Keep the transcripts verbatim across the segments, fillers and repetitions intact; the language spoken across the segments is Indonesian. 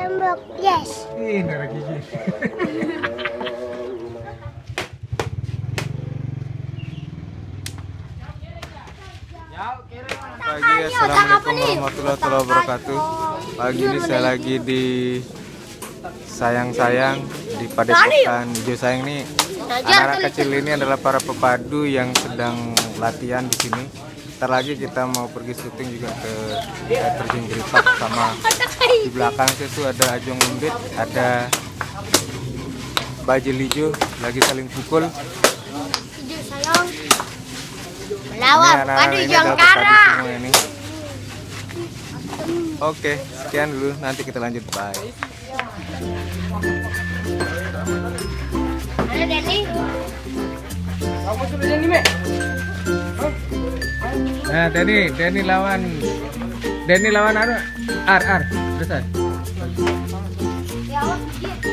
tembok, yes. Ini ada gigi. Pagi, assalamualaikum warahmatullahi wabarakatuh. Pagi ini saya lagi di sayang-sayang di Padepokan Hijau Sayang nih. Anak-anak kecil ini adalah para pepadu yang sedang latihan di sini. Ntar lagi kita mau pergi syuting juga ke air terjun Geripak, sama di belakang situ ada Ajong Undit, ada Bajil Hijau lagi saling pukul. Hijau Sayang melawan padu Jangkara. Oke, sekian dulu, nanti kita lanjut, bye. Ada Denny. Kamu sudah Denny, Mek? Nah, Denny, Denny lawan Denny lawan Ar Ar Ar, selesai. Ya, awas dikit.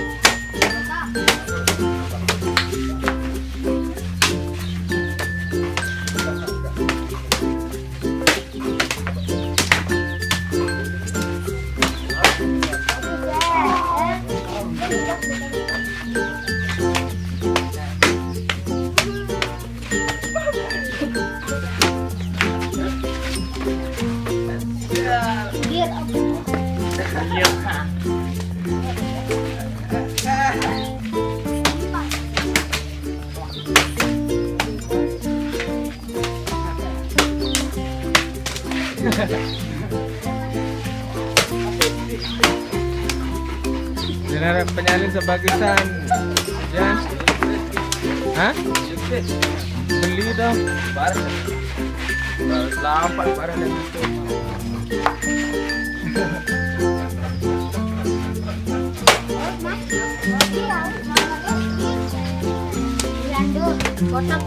Benar penyalin sebagian, Jan? Hah? Beli dong. Barang. Lampak barang dan itu. Kotak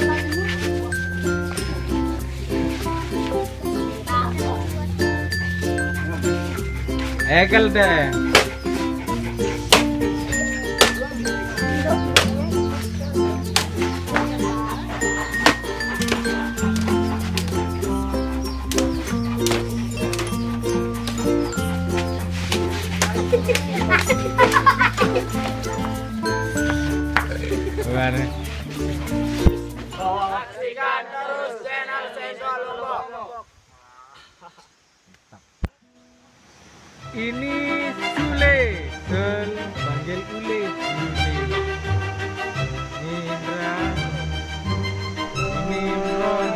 Egel deh. Gimana? Saksikan terus channel Sensor Lombok. Ini Sule, Sel panggil Ule, Sule. Ini Indra, ini Imron,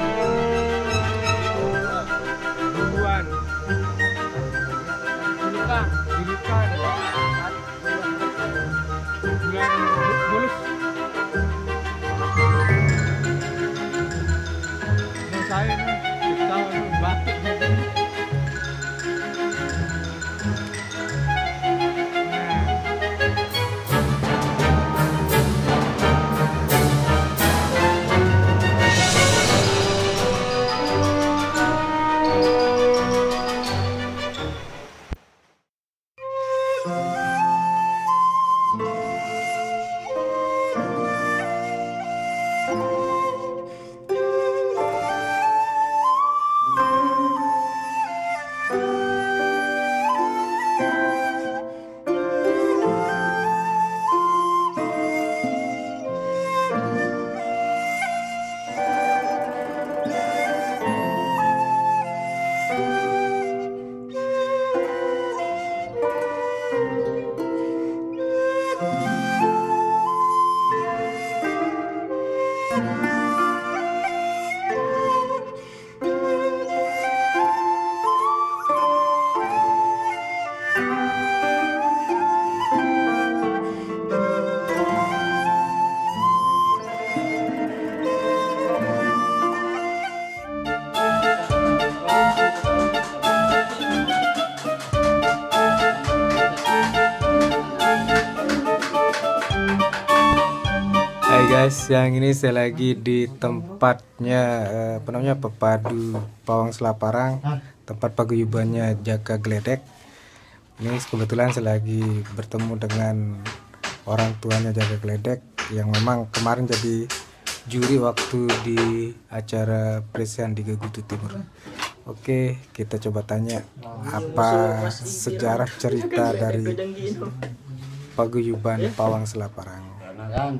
Buruan, Julukan, Julukan, Bulan Bulus. Ini saya nih, kita batik gitu. Hai guys, yang ini saya lagi di tempatnya eh, apa namanya Pepadu Pawang Selaparang, tempat paguyubannya Jaka Gledek. Ini kebetulan saya lagi bertemu dengan orang tuanya Jaka Gledek yang memang kemarin jadi juri waktu di acara Presian di Gegutu Timur. Oke, kita coba tanya apa sejarah cerita dari paguyuban Pawang Selaparang. Karena kan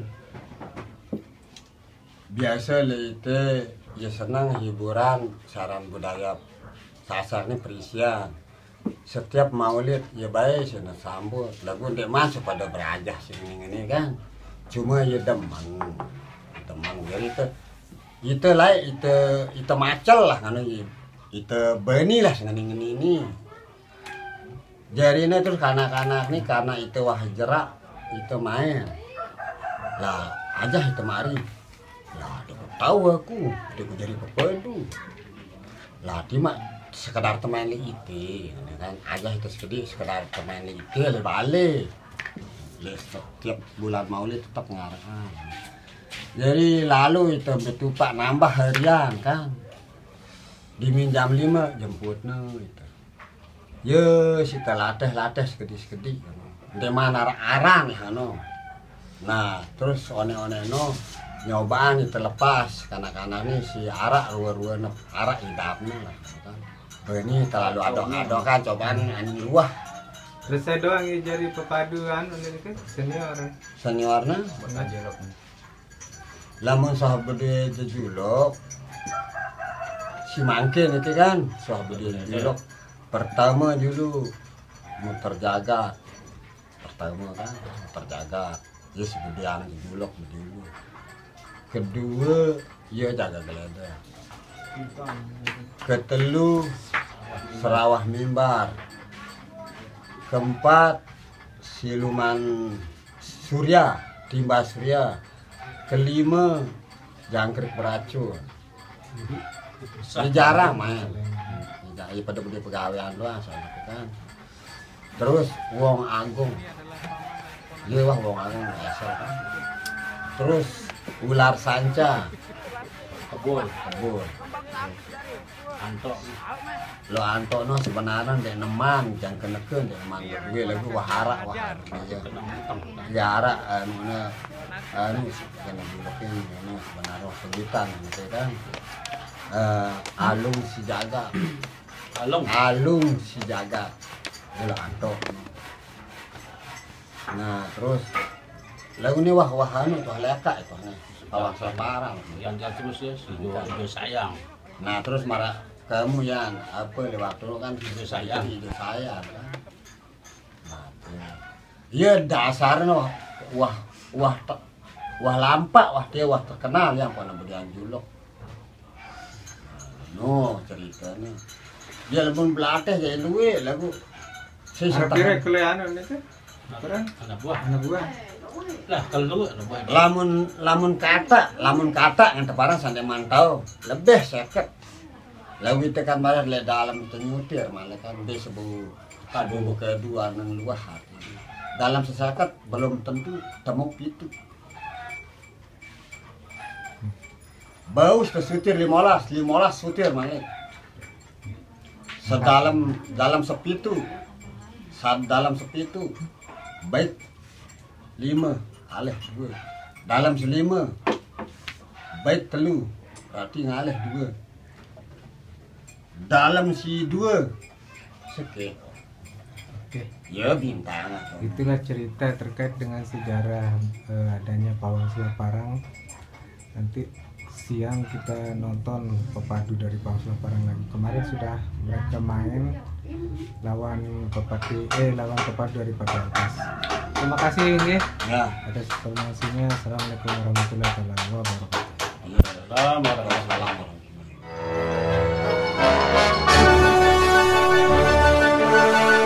biasa itu ya senang hiburan, saran budaya sasarnya perisian. Setiap maulid ya baik sana sambut lagu ndek masuk pada berajah sini ini kan. Cuma ya demen, demen jadi itu itu lah itu itu macel lah kan itu beni lah dengan ini ini. Jadi ini terus kanak-kanak nih karena itu wah jerak itu main lah aja itu mari lah dia tahu aku dia jadi pepedu lah dia mah sekedar teman itu kan aja itu sedih sekedar teman itu le balik le setiap bulan maulid tetap ngarang jadi lalu itu betupak nambah harian kan diminjam lima jemputnya itu ya kita latih latih sekedi sekedi di mana arang ya no nah terus one one no nyobaan itu lepas kanak-kanak ini si arak ruah-ruah arak hidapnya lah kan ini terlalu adok-adok kan cobaan anjing luah Terus saya doang ya jadi pepaduan ini kan senior. Seniornya lamun sahabat dia jejulok si mangkin itu kan sahabat dia jejulok pertama dulu muter jagat pertama kan muter jagat ya sebudian jejulok dulu kedua ya jaga geledah ketelu serawah mimbar keempat siluman surya timba surya kelima jangkrik beracun ini jarang main ini pada budi pegawaian doang sama kan terus wong agung iya wah wong agung biasa kan terus ular sanca kebun kebun antok lo antok no sebenarnya dek neman jangan keneken dek neman gue lagu wahara wahara wahara anu anu kena bilokin anu sebenarnya sebutan gitu kan alung si jaga alung alung si jaga lo antok nah terus lagu ini wah wah anu tuh leka itu nih Pawang Selaparang yang terus ya hidup sayang nah terus marah kamu yang apa lewat dulu kan hidup sayang hidup sayang kan nah iya dasarnya wah wah wah wah lampak wah dia wah terkenal yang pernah berdian julok no ceritanya dia lebih belatih jadi luwe lagu saya kira kalian ini tuh anak buah anak buah lah kalau anak buah lamun lamun kata lamun kata yang teparang sampai mantau lebih seket lalu kita kan malah le dalam tenyutir malah kan dia sebut kado kedua dan luar hati dalam seseket belum tentu temu itu bau kesutir limolas limolas sutir malah sedalam dalam sepitu saat dalam sepitu baik lima alih dua dalam selima baik telu berarti ngalih dua dalam si dua sekit oke ya bintang itulah cerita terkait dengan sejarah eh, adanya Pawang Selaparang. Nanti siang kita nonton pepadu dari Pawang Selaparang lagi. Kemarin sudah mereka main lawan pepadu eh lawan pepadu dari Padantas. Terima kasih ini ya atas informasinya. Assalamualaikum warahmatullahi wabarakatuh. ya salam warahmatullahi